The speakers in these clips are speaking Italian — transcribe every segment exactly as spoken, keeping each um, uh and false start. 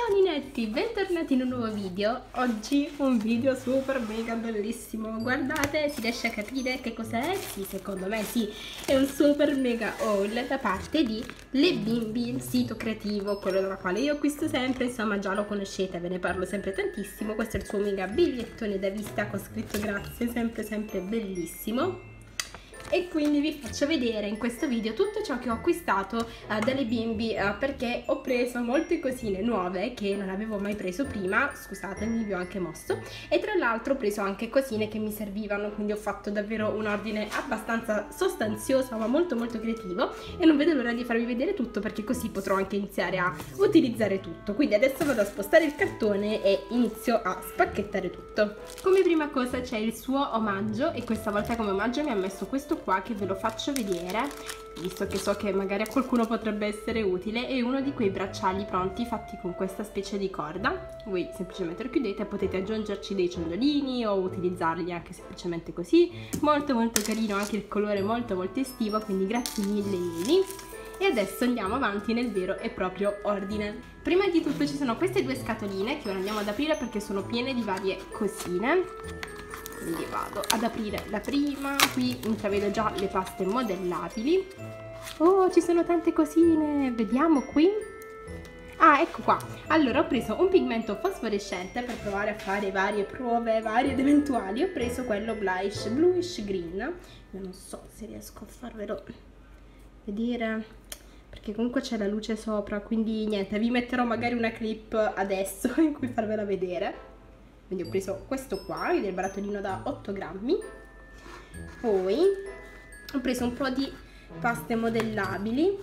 Ciao Ninetti, bentornati in un nuovo video. Oggi un video super mega bellissimo. Guardate, si riesce a capire che cos'è? Sì, secondo me sì, è un super mega haul da parte di Le Bimbi, il sito creativo, quello dalla quale io acquisto sempre. Insomma, già lo conoscete, ve ne parlo sempre tantissimo. Questo è il suo mega bigliettone da visita con scritto grazie, sempre sempre bellissimo. E quindi vi faccio vedere in questo video tutto ciò che ho acquistato uh, dalle Bimbi, uh, perché ho preso molte cosine nuove che non avevo mai preso prima. Scusatemi, vi ho anche mosso. E tra l'altro ho preso anche cosine che mi servivano, quindi ho fatto davvero un ordine abbastanza sostanzioso ma molto molto creativo, e non vedo l'ora di farvi vedere tutto, perché così potrò anche iniziare a utilizzare tutto. Quindi adesso vado a spostare il cartone e inizio a spacchettare tutto. Come prima cosa c'è il suo omaggio, e questa volta come omaggio mi ha messo questo qua che ve lo faccio vedere, visto che so che magari a qualcuno potrebbe essere utile. È uno di quei bracciali pronti fatti con questa specie di corda. Voi semplicemente lo chiudete e potete aggiungerci dei ciondolini o utilizzarli anche semplicemente così. Molto molto carino, anche il colore molto molto estivo, quindi grazie mille Eli. E adesso andiamo avanti nel vero e proprio ordine. Prima di tutto ci sono queste due scatoline che ora andiamo ad aprire perché sono piene di varie cosine. Quindi vado ad aprire la prima. Qui intravedo già le paste modellabili. Oh, ci sono tante cosine. Vediamo qui. Ah, ecco qua. Allora, ho preso un pigmento fosforescente per provare a fare varie prove, varie ed eventuali. Ho preso quello bluish, bluish green. Io non so se riesco a farvelo vedere, perché comunque c'è la luce sopra, quindi niente, vi metterò magari una clip adesso in cui farvela vedere. Quindi ho preso questo qua, del barattolino da otto grammi. Poi ho preso un po' di paste modellabili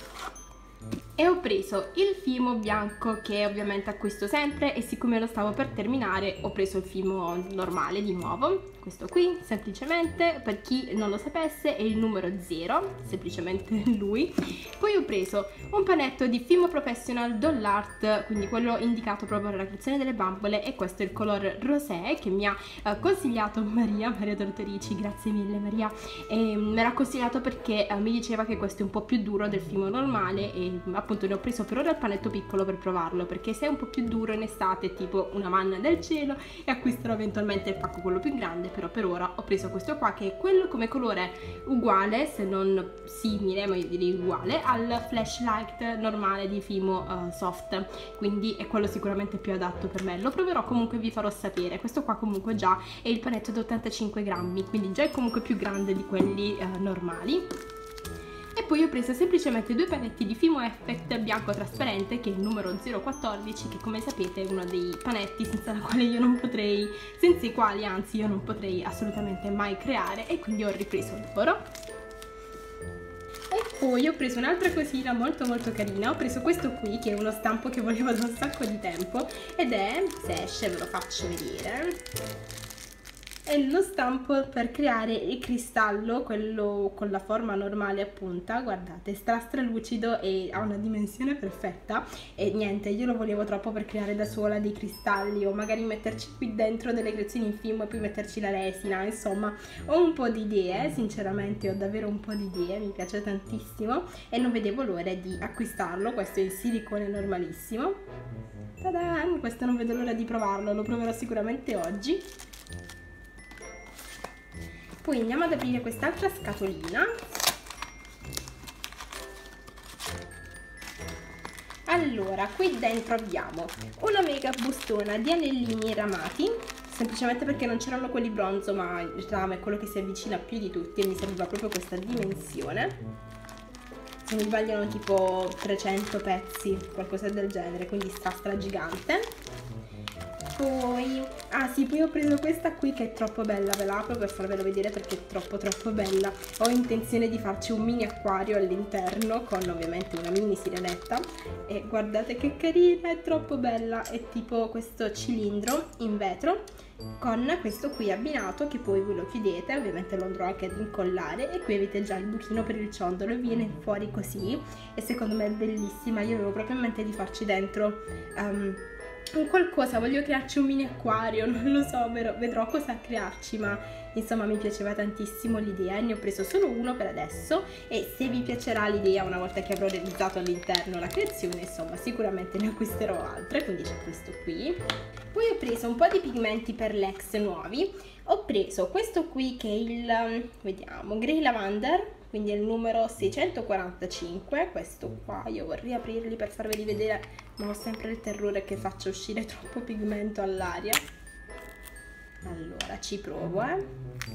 e ho preso il fimo bianco, che ovviamente acquisto sempre, e siccome lo stavo per terminare ho preso il fimo normale di nuovo. Questo qui, semplicemente, per chi non lo sapesse, è il numero zero, semplicemente lui. Poi ho preso un panetto di Fimo Professional Doll'Art, quindi quello indicato proprio per la creazione delle bambole, e questo è il color rosé che mi ha uh, consigliato Maria, Maria Tortorici, grazie mille Maria. E, um, me l'ha consigliato perché uh, mi diceva che questo è un po' più duro del fimo normale, e appunto ne ho preso per ora il panetto piccolo per provarlo, perché se è un po' più duro in estate è tipo una manna del cielo, e acquisterò eventualmente il pacco quello più grande. Però per ora ho preso questo qua, che è quello come colore uguale, se non simile, ma io direi uguale, al flashlight normale di Fimo uh, Soft, quindi è quello sicuramente più adatto per me. Lo proverò comunque, vi farò sapere. Questo qua comunque già è il panetto da ottantacinque grammi, quindi già è comunque più grande di quelli uh, normali. E poi ho preso semplicemente due panetti di Fimo Effect bianco trasparente, che è il numero zero quattordici, che come sapete è uno dei panetti senza la quale io non potrei, senza i quali anzi io non potrei assolutamente mai creare, e quindi ho ripreso loro. E poi ho preso un'altra cosina molto molto carina. Ho preso questo qui, che è uno stampo che volevo da un sacco di tempo, ed è, se esce ve lo faccio vedere, è lo stampo per creare il cristallo, quello con la forma normale a punta. Guardate, stra stra lucido e ha una dimensione perfetta. E niente, io lo volevo troppo per creare da sola dei cristalli, o magari metterci qui dentro delle creazioni in Fimo e poi metterci la resina. Insomma, ho un po' di idee, sinceramente ho davvero un po' di idee, mi piace tantissimo e non vedevo l'ora di acquistarlo. Questo è il silicone normalissimo. Ta-da! Questo non vedo l'ora di provarlo, lo proverò sicuramente oggi. Poi andiamo ad aprire quest'altra scatolina. Allora, qui dentro abbiamo una mega bustona di anellini ramati, semplicemente perché non c'erano quelli bronzo, ma il rame è quello che si avvicina più di tutti e mi serviva proprio questa dimensione. Se mi sbagliano tipo trecento pezzi, qualcosa del genere, quindi sta stra gigante. Poi, ah sì, poi ho preso questa qui che è troppo bella, ve la apro per farvelo vedere perché è troppo troppo bella. Ho intenzione di farci un mini acquario all'interno con ovviamente una mini sirenetta, e guardate che carina, è troppo bella. È tipo questo cilindro in vetro con questo qui abbinato, che poi voi lo chiudete, ovviamente lo andrò anche ad incollare, e qui avete già il buchino per il ciondolo e viene fuori così, e secondo me è bellissima. Io avevo proprio in mente di farci dentro um, un qualcosa, voglio crearci un mini acquario, non lo so, vedrò cosa crearci, ma insomma mi piaceva tantissimo l'idea e ne ho preso solo uno per adesso, e se vi piacerà l'idea una volta che avrò realizzato all'interno la creazione, insomma sicuramente ne acquisterò altre. Quindi c'è questo qui. Poi ho preso un po' di pigmenti per l'ex nuovi. Ho preso questo qui che è il, vediamo, Grey Lavender, quindi è il numero seicentoquarantacinque. Questo qua io vorrei aprirli per farveli vedere, ma ho sempre il terrore che faccia uscire troppo pigmento all'aria. Allora ci provo, eh.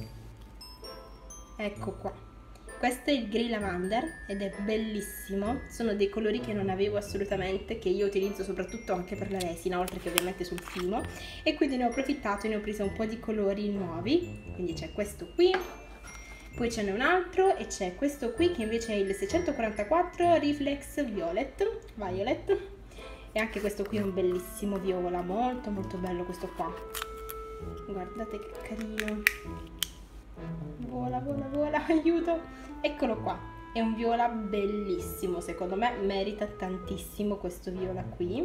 Ecco qua, questo è il Grey Lavender ed è bellissimo. Sono dei colori che non avevo assolutamente, che io utilizzo soprattutto anche per la resina, oltre che ovviamente sul fimo, e quindi ne ho approfittato e ne ho preso un po' di colori nuovi. Quindi c'è questo qui, poi ce n'è un altro e c'è questo qui che invece è il seicentoquarantaquattro Reflex Violet, Violet, e anche questo qui è un bellissimo viola, molto molto bello questo qua. Guardate che carino, vola vola vola, aiuto, eccolo qua, è un viola bellissimo, secondo me merita tantissimo questo viola qui.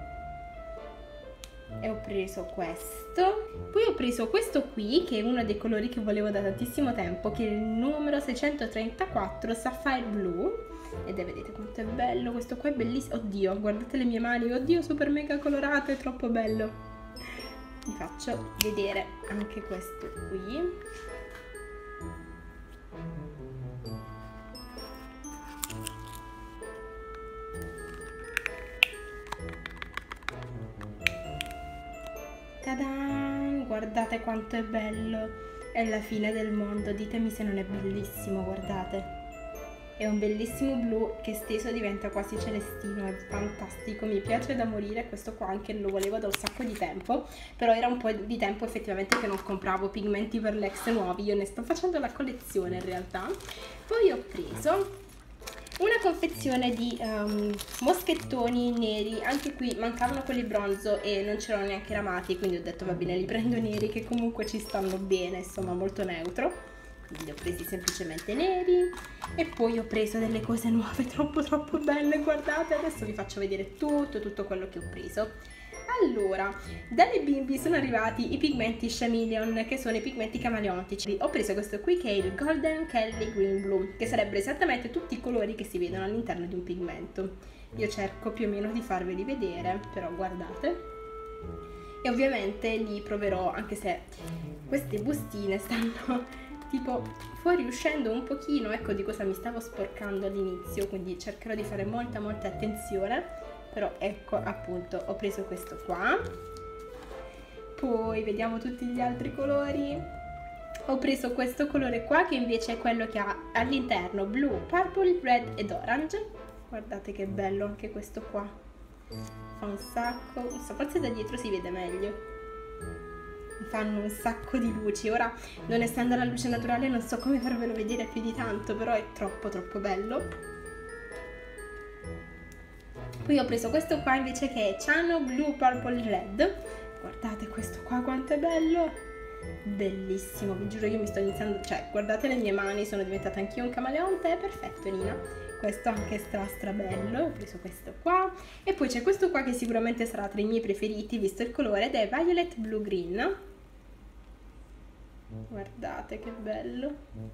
E ho preso questo, poi ho preso questo qui che è uno dei colori che volevo da tantissimo tempo, che è il numero seicentotrentaquattro Sapphire Blue, ed è, vedete quanto è bello, questo qua è bellissimo, oddio guardate le mie mani, oddio super mega colorato, è troppo bello. Vi faccio vedere anche questo qui. Ta-da! Guardate quanto è bello, è la fine del mondo, ditemi se non è bellissimo, guardate. È un bellissimo blu che steso diventa quasi celestino, è fantastico, mi piace da morire. Questo qua anche lo volevo da un sacco di tempo, però era un po' di tempo effettivamente che non compravo pigmenti per l'ex nuovi, io ne sto facendo la collezione in realtà. Poi ho preso una confezione di um, moschettoni neri, anche qui mancavano quelli bronzo e non c'erano neanche ramati, quindi ho detto va bene, li prendo neri che comunque ci stanno bene, insomma molto neutro. Quindi li ho presi semplicemente neri. E poi ho preso delle cose nuove troppo troppo belle, guardate, adesso vi faccio vedere tutto tutto quello che ho preso. Allora, dalle bimbi sono arrivati i pigmenti Chameleon, che sono i pigmenti camaleontici. Ho preso questo qui che è il Golden Kelly Green Blue, che sarebbero esattamente tutti i colori che si vedono all'interno di un pigmento. Io cerco più o meno di farveli vedere, però guardate. E ovviamente li proverò, anche se queste bustine stanno tipo fuoriuscendo un pochino, ecco di cosa mi stavo sporcando all'inizio, quindi cercherò di fare molta molta attenzione. Però ecco appunto ho preso questo qua, poi vediamo tutti gli altri colori. Ho preso questo colore qua che invece è quello che ha all'interno blu, purple, red ed orange. Guardate che bello anche questo qua, fa un sacco, forse da dietro si vede meglio, fanno un sacco di luci. Ora non essendo la luce naturale non so come farvelo vedere più di tanto, però è troppo troppo bello. Poi ho preso questo qua invece che è Ciano Blue Purple Red. Guardate questo qua quanto è bello, bellissimo, vi giuro io mi sto iniziando, cioè guardate le mie mani, sono diventata anch'io un camaleonte, è perfetto Nina. Questo anche è stra stra bello, ho preso questo qua. E poi c'è questo qua che sicuramente sarà tra i miei preferiti visto il colore, ed è Violet Blue Green. Guardate che bello,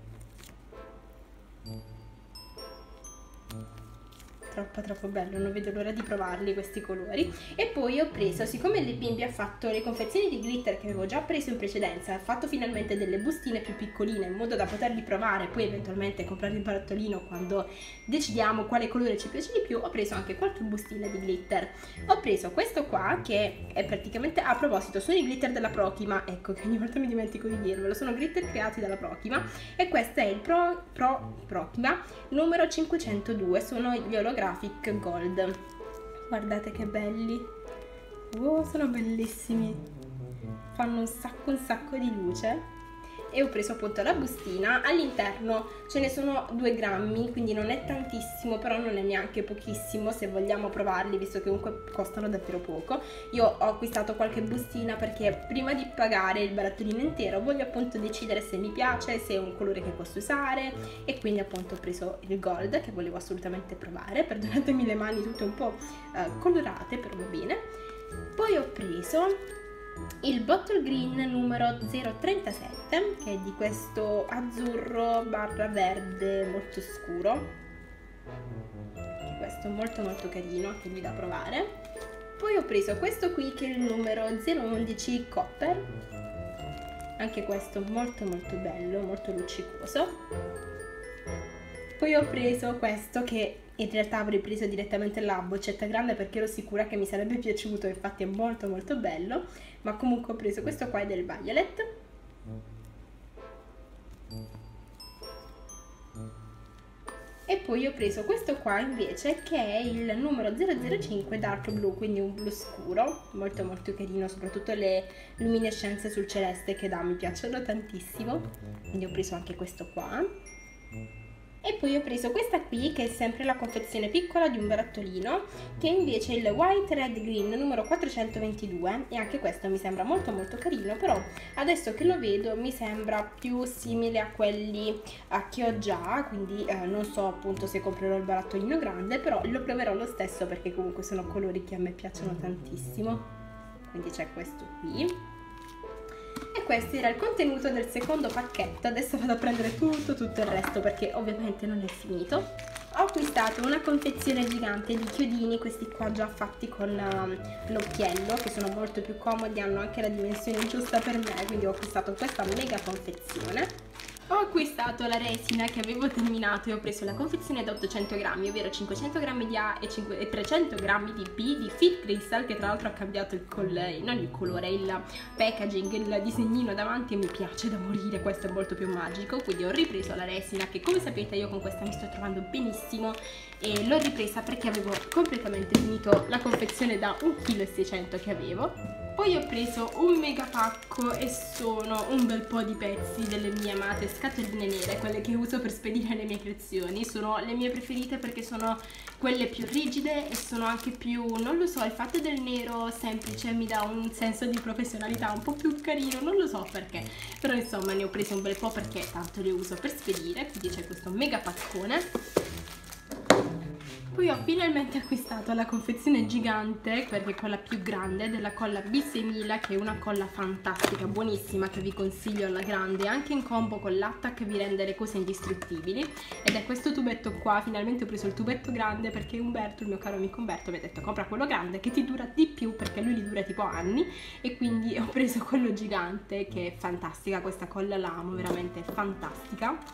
troppo troppo bello, non vedo l'ora di provarli questi colori. E poi ho preso, siccome le bimbi ha fatto le confezioni di glitter che avevo già preso in precedenza, ha fatto finalmente delle bustine più piccoline in modo da poterli provare, poi eventualmente comprare il barattolino quando decidiamo quale colore ci piace di più, ho preso anche qualche bustina di glitter. Ho preso questo qua che è praticamente, a proposito, sono i glitter della Prochima, ecco che ogni volta mi dimentico di dirvelo, sono glitter creati dalla Prochima, e questo è il Pro, Pro Prochima numero cinquecentodue, sono gli ologrammi Gold. Guardate che belli, oh, sono bellissimi, fanno un sacco un sacco di luce. E ho preso appunto la bustina, all'interno ce ne sono due grammi, quindi non è tantissimo, però non è neanche pochissimo se vogliamo provarli, visto che comunque costano davvero poco. Io ho acquistato qualche bustina perché prima di pagare il barattolino intero voglio appunto decidere se mi piace, se è un colore che posso usare, e quindi appunto ho preso il gold che volevo assolutamente provare. Perdonatemi le mani tutte un po' eh, colorate, però va bene. Poi ho preso il Bottle Green numero zero trentasette, che è di questo azzurro barra verde molto scuro. Questo è molto molto carino, anche lui da provare. Poi ho preso questo qui che è il numero zero undici Copper, anche questo molto molto bello, molto luccicoso. Poi ho preso questo che in realtà avrei preso direttamente la boccetta grande perché ero sicura che mi sarebbe piaciuto, infatti è molto molto bello, ma comunque ho preso questo qua, è del Violet. E poi ho preso questo qua invece che è il numero zero zero cinque Dark Blue, quindi un blu scuro, molto molto carino, soprattutto le luminescenze sul celeste che dà mi piacciono tantissimo, quindi ho preso anche questo qua. E poi ho preso questa qui che è sempre la confezione piccola di un barattolino, che è invece il White Red Green numero quattrocentoventidue, e anche questo mi sembra molto molto carino, però adesso che lo vedo mi sembra più simile a quelli eh, che ho già, quindi eh, non so appunto se comprerò il barattolino grande, però lo proverò lo stesso perché comunque sono colori che a me piacciono tantissimo. Quindi c'è questo qui. E questo era il contenuto del secondo pacchetto. Adesso vado a prendere tutto tutto il resto perché ovviamente non è finito. Ho acquistato una confezione gigante di chiodini, questi qua già fatti con um, l'occhiello, che sono molto più comodi, hanno anche la dimensione giusta per me, quindi ho acquistato questa mega confezione. Ho acquistato la resina che avevo terminato e ho preso la confezione da ottocento grammi, ovvero cinquecento grammi di A e trecento grammi di B di Fit Crystal, che tra l'altro ha cambiato il colore, non il colore, il packaging, il disegnino davanti, e mi piace da morire, questo è molto più magico, quindi ho ripreso la resina che come sapete io con questa mi sto trovando benissimo, e l'ho ripresa perché avevo completamente finito la confezione da un chilo e seicento che avevo. Poi ho preso un mega pacco e sono un bel po' di pezzi delle mie amate scatoline nere, quelle che uso per spedire le mie creazioni. Sono le mie preferite perché sono quelle più rigide e sono anche più, non lo so, il fatto del nero semplice mi dà un senso di professionalità un po' più carino, non lo so perché, però insomma ne ho prese un bel po' perché tanto le uso per spedire, quindi c'è questo mega paccone. Poi ho finalmente acquistato la confezione gigante, perché è quella più grande, della colla B seimila, che è una colla fantastica, buonissima, che vi consiglio alla grande, anche in combo con l'attack vi rende le cose indistruttibili. Ed è questo tubetto qua, finalmente ho preso il tubetto grande perché Umberto, il mio caro amico Umberto, mi ha detto compra quello grande che ti dura di più, perché lui li dura tipo anni, e quindi ho preso quello gigante, che è fantastica, questa colla la amo, veramente fantastica.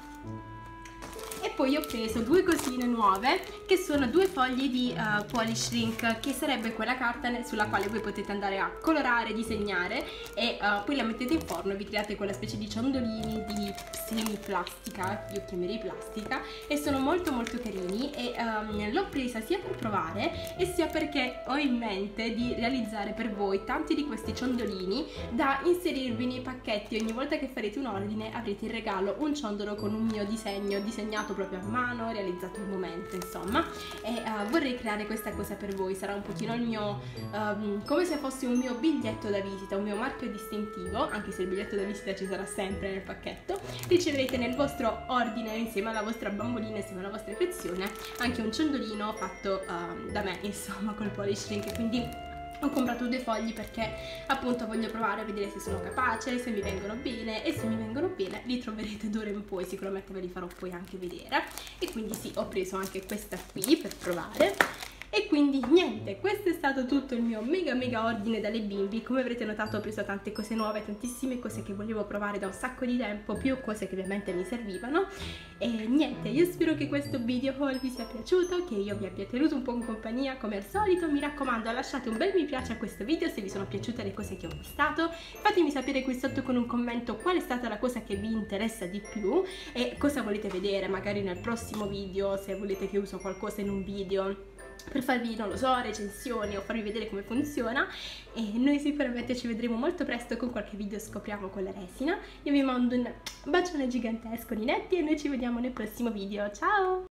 E poi ho preso due cosine nuove, che sono due fogli di uh, Polish Shrink, che sarebbe quella carta sulla quale voi potete andare a colorare, disegnare, e uh, poi la mettete in forno e vi create quella specie di ciondolini di semi plastica, io chiamerei plastica, e sono molto molto carini, e um, l'ho presa sia per provare e sia perché ho in mente di realizzare per voi tanti di questi ciondolini da inserirvi nei pacchetti. Ogni volta che farete un ordine avrete in regalo un ciondolo con un mio disegno disegnato proprio a mano, realizzato al momento, insomma, e uh, vorrei creare questa cosa per voi. Sarà un pochino il mio, um, come se fosse un mio biglietto da visita, un mio marchio distintivo, anche se il biglietto da visita ci sarà sempre nel pacchetto. Riceverete nel vostro ordine, insieme alla vostra bambolina, insieme alla vostra affezione, anche un ciondolino fatto uh, da me, insomma, col Polish Shrink, quindi ho comprato due fogli perché appunto voglio provare a vedere se sono capace, se mi vengono bene, e se mi vengono bene li troverete d'ora in poi, sicuramente ve li farò poi anche vedere. E quindi sì, ho preso anche questa qui per provare. E quindi niente, questo è stato tutto il mio mega mega ordine dalle bimbi. Come avrete notato ho preso tante cose nuove, tantissime cose che volevo provare da un sacco di tempo, più cose che ovviamente mi servivano. E niente, io spero che questo video haul vi sia piaciuto, che io vi abbia tenuto un po' in compagnia come al solito. Mi raccomando, lasciate un bel mi piace a questo video se vi sono piaciute le cose che ho acquistato. Fatemi sapere qui sotto con un commento qual è stata la cosa che vi interessa di più e cosa volete vedere magari nel prossimo video, se volete che uso qualcosa in un video per farvi, non lo so, recensioni o farvi vedere come funziona. E noi sicuramente ci vedremo molto presto con qualche video scopriamo con la resina. Io vi mando un bacione gigantesco, ninetti, e noi ci vediamo nel prossimo video. Ciao!